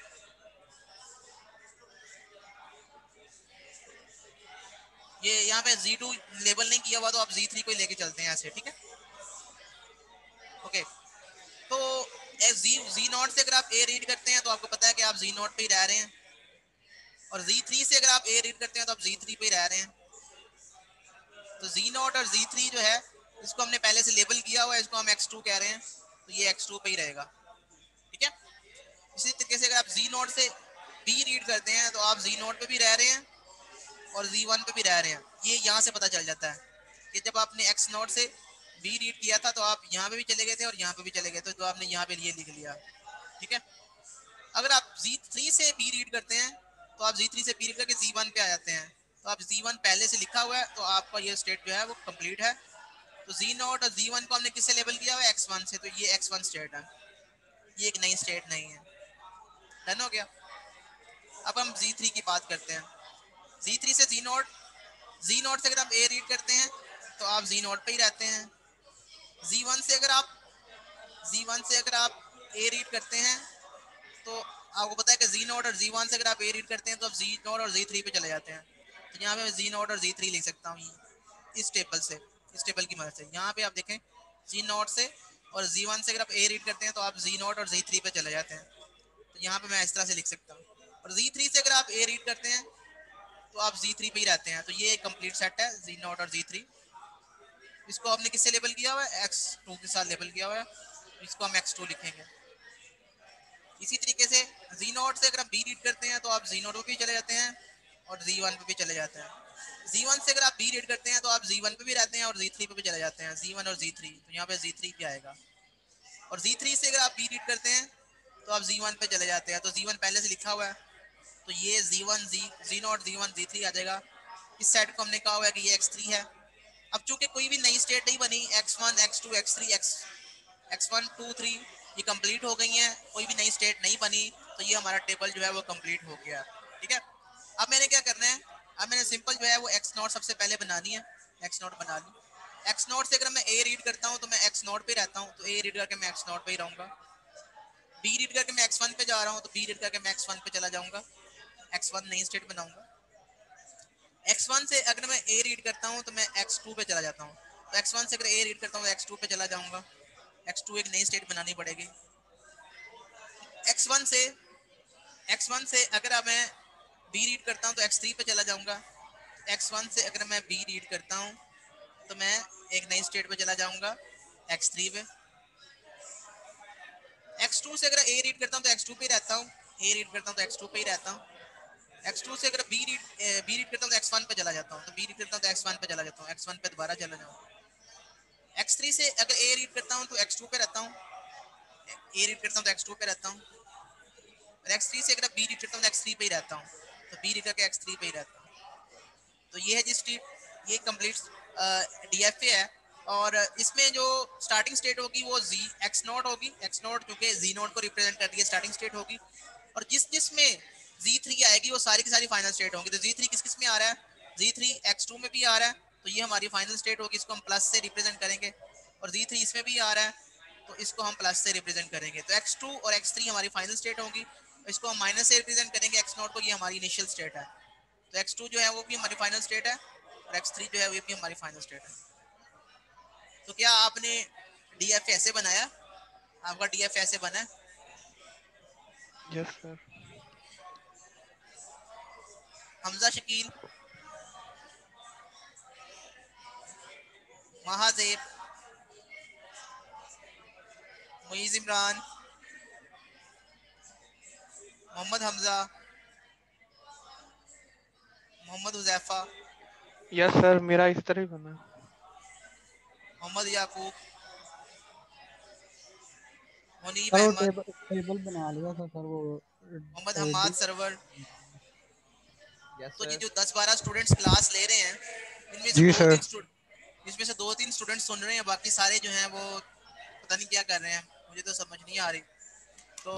ये यहाँ पे जी टू लेबल नहीं किया हुआ, तो आप जी थ्री को लेके चलते हैं ऐसे, ठीक है? ओके, तो जी जी नॉट से अगर आप ए रीड करते हैं तो आपको पता है कि आप जी नॉट पे ही रह रहे हैं। और जी थ्री से अगर आप ए रीड करते हैं तो आप जी थ्री पे ही रह रहे हैं। तो जी नॉट और जी थ्री जो है, इसको हमने पहले से लेबल किया हुआ है, इसको हम एक्स टू कह रहे हैं, तो ये एक्स टू पे ही रहेगा, ठीक है? इसी तरीके से अगर आप जी नॉट से बी रीड करते हैं तो आप जी नॉट पे भी रह रहे हैं और जी वन पे भी रह रहे हैं। ये यहाँ से पता चल जाता है कि जब आपने एक्स नॉट से बी रीड किया था तो आप यहाँ पे भी चले गए थे और यहाँ पे भी चले गए थे, तो आपने यहाँ पे ये लिख लिया, ठीक है? अगर आप जी थ्री से बी रीड करते हैं तो आप जी थ्री से बी रीड करके जी वन पे आ जाते हैं, तो आप जी वन पहले से लिखा हुआ है, तो आपका ये स्टेट जो है वो कंप्लीट है। तो जी नॉट और जी वन को हमने किससे लेबल किया हुआ है, एक्स वन से, तो ये एक्स वन स्टेट है, ये एक नई स्टेट नहीं है। डन हो गया? अब हम जी थ्री की बात करते हैं। जी थ्री से जी नॉट, जी नॉट से अगर आप ए रीड करते हैं तो आप जी नॉट पे ही रहते हैं। जी वन से अगर आप जी वन से अगर आप ए रीड करते हैं तो आपको पता है कि जी नॉट और जी वन से अगर आप ए रीड करते हैं तो आप जी नॉट और जी थ्री पे चले जाते हैं। तो यहाँ पे मैं जी नॉट और जी थ्री लिख सकता हूँ इस टेबल से, इस टेबल की मदद से। यहाँ पे आप देखें जी नॉट से और जी वन से अगर आप ए रीड करते हैं तो आप जी नॉट और जी थ्री पे चले जाते हैं, तो यहाँ पे मैं इस तरह से लिख सकता हूँ। और जी थ्री से अगर आप ए रीड करते हैं तो आप जी थ्री पे ही रहते हैं, तो ये एक कंप्लीट सेट है जी नॉट और जी थ्री। इसको आपने किससे लेबल किया हुआ है, एक्स टू के साथ लेबल किया हुआ है, इसको हम एक्स टू लिखेंगे, इसी तरीके से जी नोट से अगर आप बी रीड करते हैं तो आप जी नोट पे भी चले जाते हैं और जी वन पे भी चले जाते हैं। जी वन से अगर आप बी रीड करते हैं तो आप जी वन पे भी रहते हैं और जी थ्री पे भी चले जाते हैं, जी वन और जी थ्री, तो यहाँ पे जी थ्री भी आएगा। और जी थ्री से अगर आप बी रीड करते हैं तो आप जी वन पे चले जाते हैं, तो जी वन पहले से लिखा हुआ है, तो ये G one G G naught G one G three आ जाएगा। इस सेट को हमने कहा हुआ है कि ये एक्स थ्री है। अब चूंकि कोई भी नई स्टेट नहीं बनी, X one X two X three X x one two three ये कंप्लीट हो गई हैं, कोई भी नई स्टेट नहीं बनी, तो ये हमारा टेबल जो है वो कंप्लीट हो गया। ठीक है, अब मैंने क्या करना है, अब मैंने सिंपल जो है वो एक्स नॉट सबसे पहले बनानी है, एक्स नॉट बना ली। एक्स नॉट से अगर मैं ए रीड करता हूँ तो मैं एक्स नॉट पे रहता हूँ, तो ए रीड करके मैं एक्स नॉट पे ही रहूँगा। बी रीड करके मैं एक्स वन पे जा रहा हूँ, तो बी रीड करके मैं एक्स वन पे चला जाऊँगा, एक्स वन नई स्टेट बनाऊँगा। एक्स वन से अगर मैं ए रीड करता हूँ तो मैं एक्स टू पे चला जाता हूँ, तो एक्स वन से अगर ए रीड करता हूँ तो एक्स टू पे चला जाऊँगा, एक्स टू एक नई स्टेट बनानी पड़ेगी। एक्स वन से एक्स वन से अगर अब मैं बी रीड करता हूँ तो एक्स थ्री पे चला जाऊँगा। एक्स वन से अगर मैं बी रीड करता हूँ तो मैं एक नई स्टेट पे चला जाऊँगा, एक्स थ्री पे। एक्स टू से अगर ए रीड करता हूँ तो एक्स टू पे ही रहता हूँ, ए रीड करता हूँ तो एक्स टू पे ही रहता हूँ। एक्स टू से अगर बी रीड बी रीड करता हूँ तो एक्स वन पे चला जाता हूँ, तो बी रीड करता हूँ तो एक्स वन पे चला जाता हूँ, एक्स वन पे दोबारा चला जाऊँ। एक्स थ्री से अगर ए रीड करता हूँ तो एक्स टू पे रहता हूँ, ए रीड करता हूँ तो एक्स टू पे रहता हूँ। और एक्स थ्री से अगर बी रीड करता हूँ तो एक्स थ्री पे ही रहता हूँ, तो बी रीड करके एक्स थ्री पे ही रहता हूँ। तो ये है जी स्टेट, ये कंप्लीट डीएफए है। और इसमें जो स्टार्टिंग स्टेट होगी वो जी एक्स नॉट होगी, एक्स नॉट क्योंकि जी नॉट को रिप्रेजेंट कर रही है, स्टार्टिंग स्टेट होगी। और जिस जिसमें जी थ्री आएगी वो सारी की सारी फाइनल स्टेट होंगी। तो जी थ्री किस किस में आ रहा है, जी थ्री एक्स टू में भी आ रहा है, तो ये हमारी फाइनल स्टेट होगी, इसको हम प्लस से रिप्रेजेंट करेंगे। और जी थ्री इसमें भी आ रहा है, तो इसको हम प्लस से रिप्रेजेंट करेंगे। तो एक्स टू और एक्स थ्री हमारी फाइनल स्टेट होगी, इसको हम माइनस से रिप्रेजेंट करेंगे एक्स नॉट को, ये हमारी इनिशियल स्टेट है। तो एक्स टू जो है वो भी हमारी फाइनल स्टेट है और एक्स थ्री जो है वो भी हमारी फाइनल स्टेट है। तो क्या आपने डीएफ ऐसे बनाया, आपका डीएफ ऐसे बना है? Yes sir. Hamza Shakeel, Mahazeb, Muiz Imran, Mohammad Hamza, Mohammad Huzaifa, yes sir, मेरा इस तरह ही बना। मोहम्मद याकूब, मुनीब सर वो अहमद, टेबल टेबल बना लिया था सर वो Mohammad A, Hammad D Sarwar. Yes तो ये सर। जो दस बारह स्टूडेंट्स क्लास ले रहे हैं, इनमें से जी दो सर। तीन स्टूडेंट इसमें से दो तीन स्टूडेंट सुन रहे हैं, बाकी सारे जो हैं वो पता नहीं क्या कर रहे हैं, मुझे तो समझ नहीं आ रही। तो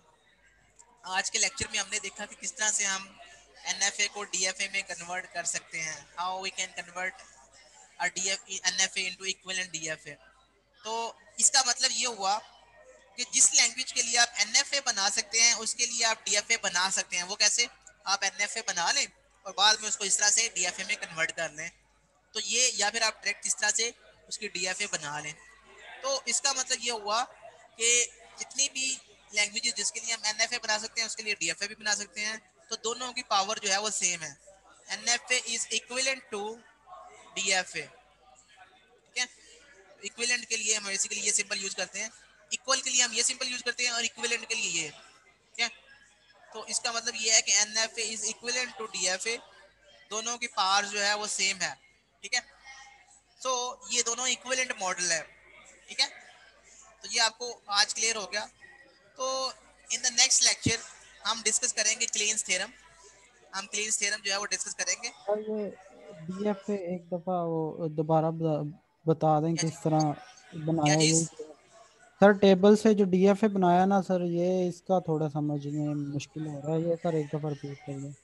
आज के लेक्चर में हमने देखा कि किस तरह से हम एनएफए को डीएफए में कन्वर्ट कर सकते हैं, how we can convert a DF NFA into equivalent DFA. तो इसका मतलब ये हुआ कि जिस लैंग्वेज के लिए आप एनएफए बना सकते हैं उसके लिए आप डीएफए बना सकते हैं। वो कैसे, आप एनएफए बना लें और बाद में उसको इस तरह से डीएफए में कन्वर्ट कर लें, तो ये, या फिर आप डायरेक्ट इस तरह से उसकी डीएफए बना लें। तो इसका मतलब ये हुआ कि जितनी भी लैंग्वेजेस जिसके लिए हम एनएफए बना सकते हैं उसके लिए डीएफए भी बना सकते हैं, तो दोनों की पावर जो है वो सेम है। NFA is equivalent to DFA. ठीक है, इक्विवेलेंट के लिए हम बेसिकली ये सिंबल यूज करते हैं, इक्वल के लिए हम ये सिंबल यूज करते हैं और इक्विवेलेंट के लिए ये। ठीक है, तो इसका मतलब ये है कि NFA is equivalent to DFA, दोनों की पावर जो है वो सेम है। ठीक है, सो so, ये दोनों इक्विवेलेंट मॉडल है। ठीक है, तो ये आपको आज क्लियर हो गया। तो इन द नेक्स्ट लेक्चर हम डिस्कस करेंगे क्लीन्स थ्योरम, हम क्लीन्स थ्योरम जो है वो डिस्कस करेंगे। सर ये डीएफए एक दफा वो दोबारा बता, बता दें क्या किस तरह क्या बनाया चीज़? यही सर टेबल से जो डीएफए बनाया ना सर, ये इसका थोड़ा समझ में मुश्किल हो रहा है, ये सर एक दफा रिपीट कर दें।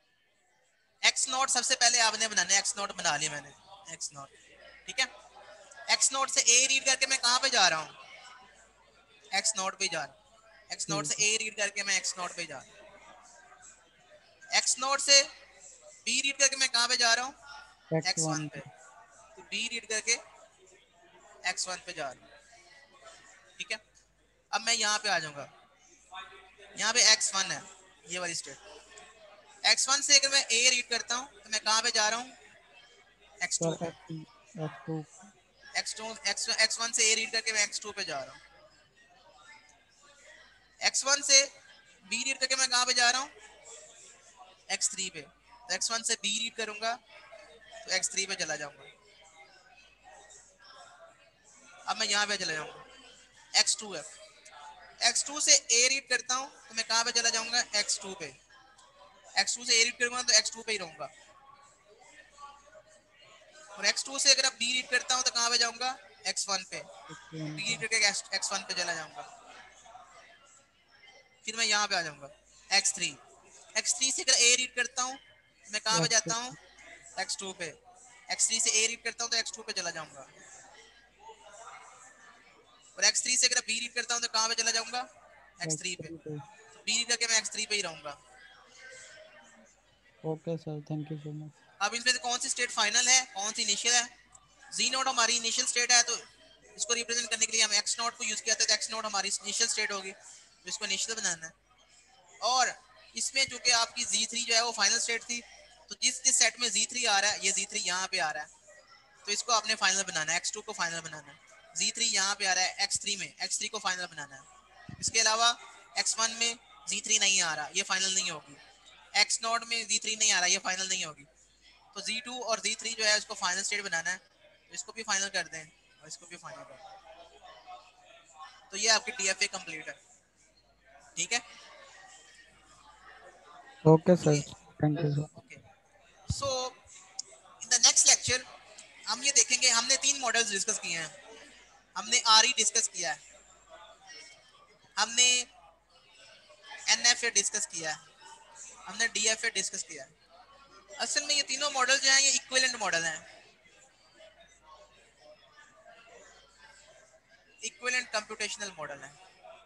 एक्स नोट सबसे पहले आपने बनाना है, एक्स नोट बना लिया मैंने, एक्स नोट। ठीक है, एक्स नोट से ए रीड करके मैं कहाँ पे जा रहा हूँ, एक्स नोट पे जा रहा हूँ। एक्स नोट से ठीक ए रीड करके मैं एक्स नोट पे जा रहा हूँ। एक्स नोट से बी रीड करके मैं कहाँ पे जा रहा है हूँ, एक्स एक्स वन वन पे। तो बी रीड करके एक्स वन पे जा रहा हूँ। ठीक है, अब मैं यहाँ पे आ जाऊंगा, यहाँ पे एक्स वन है, ये वाली स्टेट। एक्स वन से अगर मैं ए रीड करता हूँ तो मैं कहाँ पे जा रहा हूँ, एक्स टू सर पे। X x two x two x x one से ए रीड करके मैं एक्स टू पे जा रहा हूँ। एक्स वन से बी रीड करके मैं कहाँ पे जा रहा हूँ, एक्स थ्री पे। तो एक्स वन से बी रीड करूंगा तो एक्स थ्री पे चला जाऊंगा। अब मैं यहाँ पे चला जाऊंगा एक्स टू है, एक्स टू से ए रीड करता हूँ तो मैं कहाँ पे चला जाऊंगा, एक्स टू पे। एक्स टू से ए रीड करूंगा तो एक्स टू पे ही रहूंगा। और एक्स टू से अगर अब बी रीड करता हूँ तो कहाँ पे जाऊंगा, एक्स वन पे। एक्स वन बी रीड पे। करके एक्स वन पे चला जाऊंगा। फिर मैं यहाँ पे आ जाऊंगा एक्स थ्री। एक्स थ्री से अगर ए रीड करता हूँ मैं कहाँ पे एक्स टू। जाता हूँ, एक्स टू पे। एक्स थ्री से ए रीड करता हूँ तो एक्स टू पे चला जाऊंगा। और एक्स थ्री से अगर बी रीड करता हूँ तो कहाँ पे चला जाऊंगा, एक्स एक्स थ्री पे। थ्री पे। तो बी रीड करके मैं एक्स थ्री पे ही रहूंगा। Okay sir, thank you so much. अब इसमें से कौन सी स्टेट फाइनल है, कौन सी इनिशियल है। जी नोट हमारी इनिशियल स्टेट है, तो इसको रिप्रेजेंट करने के लिए हम एक्स नोट को यूज किया था, तो एक्स नोट हमारी इनिशियल स्टेट होगी, तो इसको इनिशियल बनाना है। और इसमें चूंकि आपकी जी थ्री जो है वो फाइनल स्टेट थी, तो जिस जिस सेट में जी थ्री आ रहा है, ये जी थ्री यहाँ पे आ रहा है, तो इसको आपने फाइनल बनाना है, एक्स टू को फाइनल बनाना है। जी थ्री यहाँ पे आ रहा है एक्स थ्री में, एक्स थ्री को फाइनल बनाना है। इसके अलावा एक्स वन में जी थ्री नहीं आ रहा, ये फाइनल नहीं होगी। एक्स नॉट में जी थ्री नहीं आ रहा, ये फाइनल नहीं होगी। तो जी टू और जी थ्री जो है इसको फाइनल स्टेट बनाना है, तो इसको भी फाइनल कर दें और इसको भी फाइनल कर दें। तो ये आपकी डी एफ ए कंप्लीट है, ठीक है। ओके तो सर, ये thank you sir. Okay. So in the next lecture हम ये देखेंगे, हमने तीन मॉडल्स डिस्कस किए हैं। हमने आर ई डिस्कस किया है, हमने एन एफ ए डिस्कस किया है, हमने डी एफ ए डिस्कस किया है। असल में ये तीनों मॉडल जो हैं ये इक्विवेलेंट मॉडल हैं, इक्विवेलेंट कंप्यूटेशनल मॉडल हैं।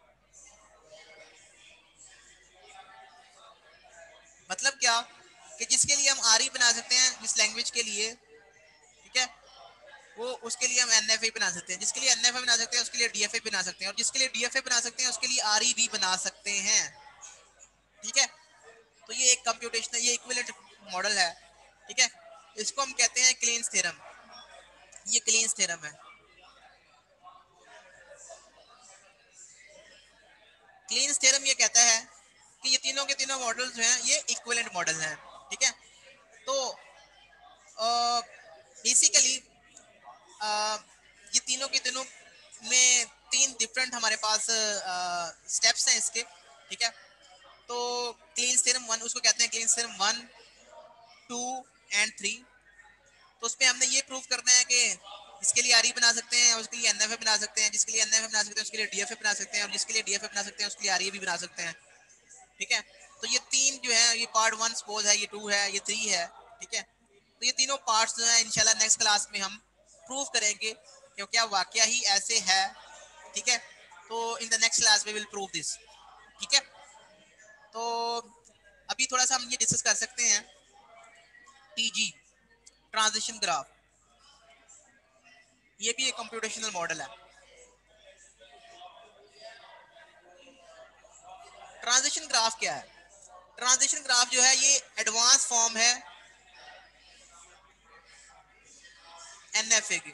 मतलब क्या कि जिसके लिए हम आर ई बना सकते हैं जिस लैंग्वेज के लिए, ठीक है, वो उसके लिए हम एन एफ ए बना सकते हैं। जिसके लिए एन एफ ए बना सकते हैं उसके लिए डी एफ ए बना सकते हैं, और जिसके लिए डी एफ ए बना सकते हैं उसके लिए आर ई भी बना सकते हैं, ठीक है। तो ये एक कंप्यूटेशनल, ये इक्विवेलेंट मॉडल है, ठीक है। इसको हम कहते हैं क्लीन्स थ्योरम, ये क्लीन्स थ्योरम है। क्लीन्स थ्योरम ये कहता है कि ये तीनों के तीनों मॉडल जो हैं ये इक्विवेलेंट मॉडल हैं, ठीक है। तो बेसिकली ये तीनों के तीनों में तीन डिफरेंट हमारे पास स्टेप्स हैं इसके, ठीक है। तो क्लीन्स थ्योरम वन उसको कहते हैं Kleene's theorem one two and three. तो उसमें हमने ये प्रूव करना है कि जिसके लिए आर ई बना सकते हैं उसके लिए एन एफ ए बना सकते हैं, जिसके लिए एन एफ ए बना सकते हैं उसके लिए डी एफ ए बना सकते हैं, और जिसके लिए डी एफ ए बना सकते हैं उसके लिए आर ई भी बना सकते हैं, ठीक है। तो ये तीन जो है, ये पार्ट वन सपोज है, ये टू है, ये थ्री है, ठीक है। तो ये तीनों पार्ट्स जो है इंशाल्लाह नेक्स्ट क्लास में हम प्रूव करेंगे कि क्या वाकया ही ऐसे है, ठीक है। तो in the next class we will prove this, ठीक है। तो अभी थोड़ा सा हम ये डिस्कस कर सकते हैं टीजी, ट्रांजिशन ग्राफ। ये भी एक कंप्यूटेशनल मॉडल है। ट्रांजिशन ग्राफ क्या है, ट्रांजिशन ग्राफ जो है ये एडवांस फॉर्म है एन एफ ए की।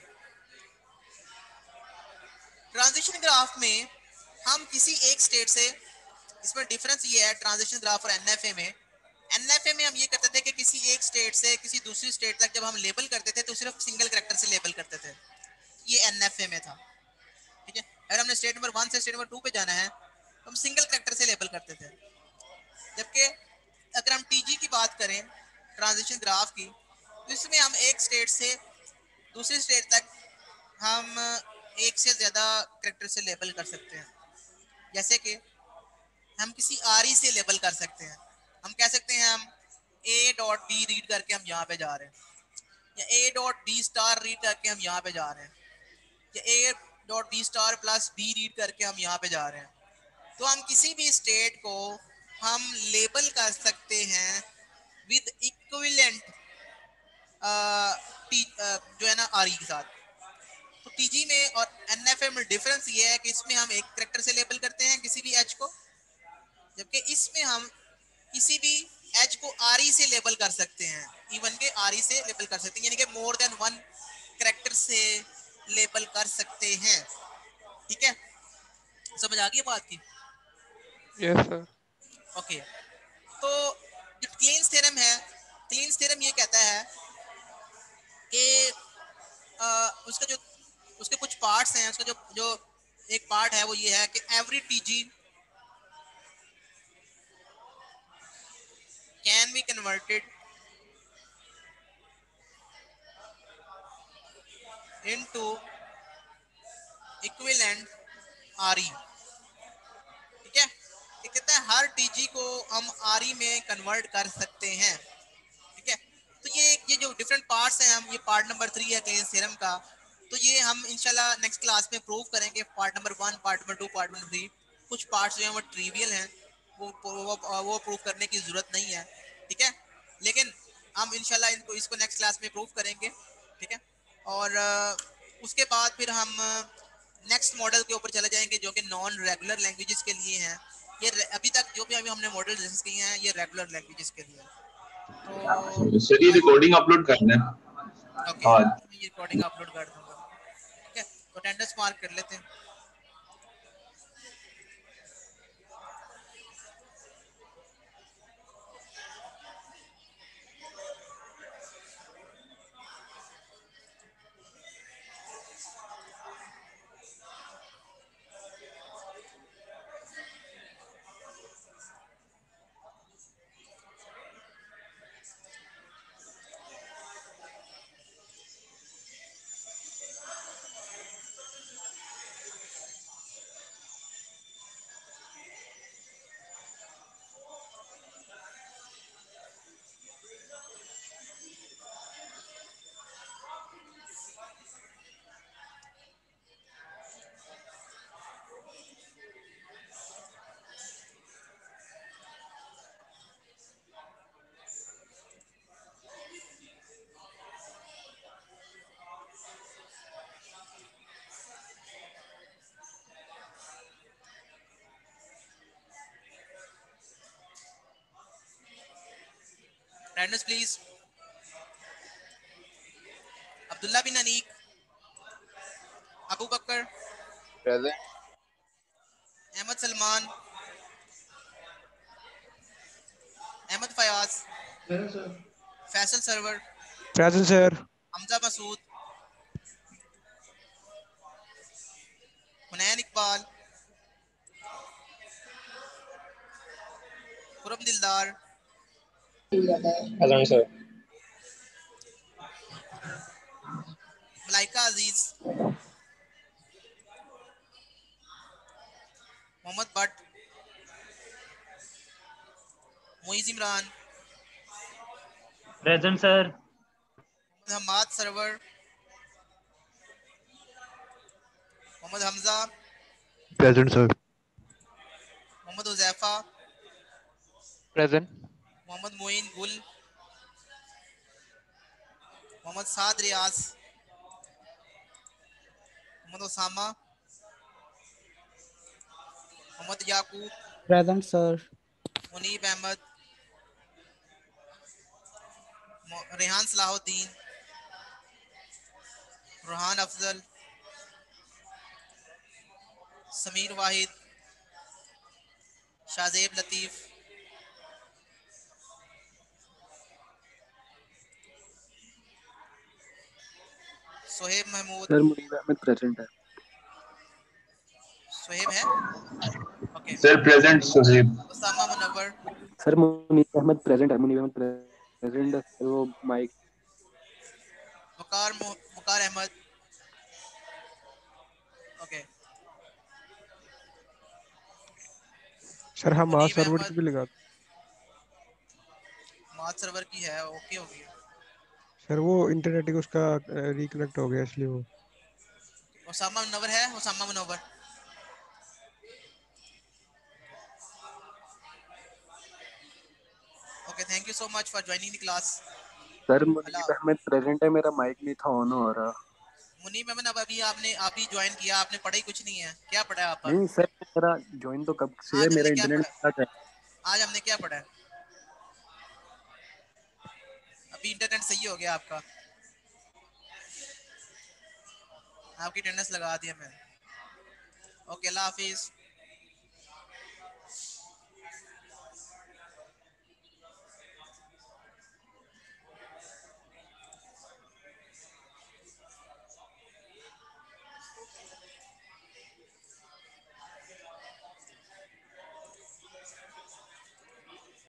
ट्रांजिशन ग्राफ में हम किसी एक स्टेट से, इसमें डिफरेंस ये है ट्रांजिशन ग्राफ और एन एफ ए में, एन एफ ए में हम ये करते थे कि किसी एक स्टेट से किसी दूसरी स्टेट तक जब हम लेबल करते थे तो सिर्फ सिंगल कैरेक्टर से लेबल करते थे, ये एन एफ ए में था, ठीक है। अगर हमने स्टेट नंबर वन से स्टेट नंबर टू पे जाना है तो हम सिंगल कैरेक्टर से लेबल करते थे। जबकि अगर हम टीजी की बात करें, ट्रांजिशन ग्राफ की, तो इसमें हम एक स्टेट से दूसरी स्टेट तक हम एक से ज़्यादा कैरेक्टर से लेबल कर सकते हैं। जैसे कि हम किसी आर ई से लेबल कर सकते हैं, हम कह सकते हैं हम ए डॉट बी रीड करके हम यहाँ पे जा रहे हैं, या a dot b star read करके हम यहाँ पे जा रहे हैं, या a dot b star plus b read करके हम यहाँ पे जा रहे हैं। तो हम किसी भी स्टेट को हम लेबल कर सकते हैं विद इक्विवेलेंट जो है ना आर ई के साथ। तो टीजी में और एनएफए में डिफरेंस ये है कि इसमें हम एक कैरेक्टर से लेबल करते हैं किसी भी एच को, जबकि इसमें हम किसी भी एच को आर ई से लेबल कर सकते हैं, इवन के आर ई से लेबल कर सकते हैं, यानी कि मोर देन वन कैरेक्टर से लेबल कर सकते हैं, ठीक है। समझ आ गई बात की। Yes sir. ओके, तो जो क्लीन्स थ्योरम है, क्लीन्स थ्योरम ये कहता है कि अ, उसका जो उसके कुछ पार्ट्स हैं, उसका जो जो एक पार्ट है वो ये है कि every TG can be converted into equivalent RE. ठीक है, ये कहता है हर टीजी को हम आरई में कन्वर्ट कर सकते हैं। ठीक है, तो ये ये जो डिफरेंट पार्ट्स हैं, हम ये पार्ट नंबर थ्री है क्लीन्स थ्योरम का, तो ये हम इंशाल्लाह नेक्स्ट क्लास में प्रूव करेंगे। Part number one, part number two, part number three. कुछ पार्ट्स जो हैं वो ट्रिवियल हैं, वो वो वो प्रूव करने की ज़रूरत नहीं है। ठीक है, लेकिन हम इंशाल्लाह इनको इसको नेक्स्ट क्लास में प्रूव करेंगे। ठीक है, और uh, उसके बाद फिर हम नेक्स्ट मॉडल के ऊपर चले जाएंगे जो कि नॉन रेगुलर लैंग्वेजेस के लिए हैं। ये अभी तक जो भी अभी हमने मॉडल डिस्कस किए हैं ये रेगुलर लैंग्वेजेस के लिए। तो सर ये रिकॉर्डिंग अपलोड करना है। ओके, हाँ मैं ये रिकॉर्डिंग अपलोड कर दूंगा। ठीक है, तो अटेंडेंस मार्क कर लेते हैं। Attendance please. Abdullah bin Aneeq, Abu Bakar, present. Ahmad Salman, Ahmad Fayaz, Faisal Sarwar, present sir. Hamza Masood, Hunain Iqbal, Khurram Dildar, present sir. Malaika Aziz, Mohammad Bhatt, Muiz Imran, present sir. Mohammad Hammad Sarwar, Mohammad Hamza, present sir. Mohammad Huzaifa, present. Mohammad Moin Gul, Mohammad Saad Riaz, Mohammad Osama, Mohammad Yaqoob, present sir. Muneeb Ahmad, Rehan Salahuddin, Rohan Afzal, Sameer Wahid, Shahzeb Latif, Sohaib Mahmood. Sir Muneeb Ahmad present है। सोहेब है, okay. Sir present Sujeeb. Usama Munawwar, sir Muneeb Ahmad present है। मुनीब अहमद प्रेजेंट है। वो mic. Waqar Waqar Ahmad, okay. Sir हम आज मुनीब सर्वर अहमद, की भी लगा। माद सरवर की है, ओके होगी। सर वो इंटरनेट का उसका रिकनेक्ट हो गया इसलिए वो। उसामा मुनव्वर है, Usama Munawwar, okay. Thank you so much for joining the class. Sir Allah. Muneeb Ahmad present है। मेरा माइक नहीं था ऑन हो रहा। मुनीब अहमद, अब अभी आपने अभी ज्वाइन किया, आपने पढ़ा ही कुछ नहीं है। क्या पढ़ा है आप पर? नहीं सर मेरा ज्वाइन तो कब से है। आज हमने मेरा क्या इंटरनेट पढ़ा? स्टार्ट है। आज हमने क्या पढ़ा है? अभी इंटरनेट सही हो गया आपका? आपकी अटेंडेंस लगा दिया मैंने, ओके। अल्लाह हाफिज।